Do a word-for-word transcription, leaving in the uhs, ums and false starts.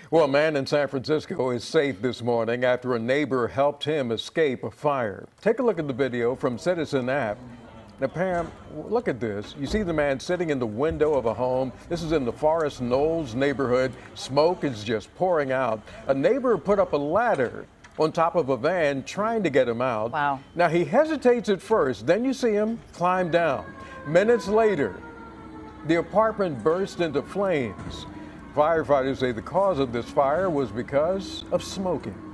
Well, a man in San Francisco is safe this morning after a neighbor helped him escape a fire. Take a look at the video from Citizen app. Now, Pam, look at this. You see the man sitting in the window of a home. This is in the Forest Knolls neighborhood. Smoke is just pouring out. A neighbor put up a ladder on top of a van trying to get him out. Wow. Now, he hesitates at first. Then you see him climb down. Minutes later, the apartment burst into flames. Firefighters say the cause of this fire was because of smoking.